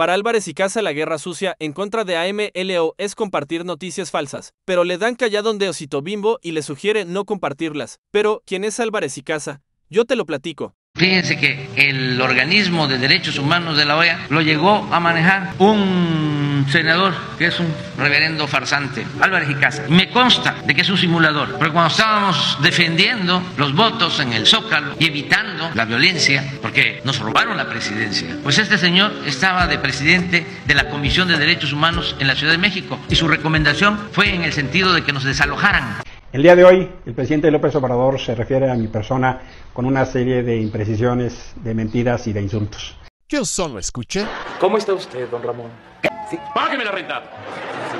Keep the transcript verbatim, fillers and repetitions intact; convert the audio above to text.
Para Álvarez y Casa, la guerra sucia en contra de A M L O es compartir noticias falsas, pero le dan calladón de Osito Bimbo y le sugiere no compartirlas. Pero, ¿quién es Álvarez y Casa? Yo te lo platico. Fíjense que el organismo de derechos humanos de la O E A lo llegó a manejar un senador que es un reverendo farsante, Álvarez y Casa. Me consta de que es un simulador, porque cuando estábamos defendiendo los votos en el Zócalo y evitando la violencia, porque nos robaron la presidencia, pues este señor estaba de presidente de la Comisión de Derechos Humanos en la Ciudad de México y su recomendación fue en el sentido de que nos desalojaran. El día de hoy, el presidente López Obrador se refiere a mi persona con una serie de imprecisiones, de mentiras y de insultos. Yo solo escuché. ¿Cómo está usted, don Ramón? Sí. ¡Págame la renta!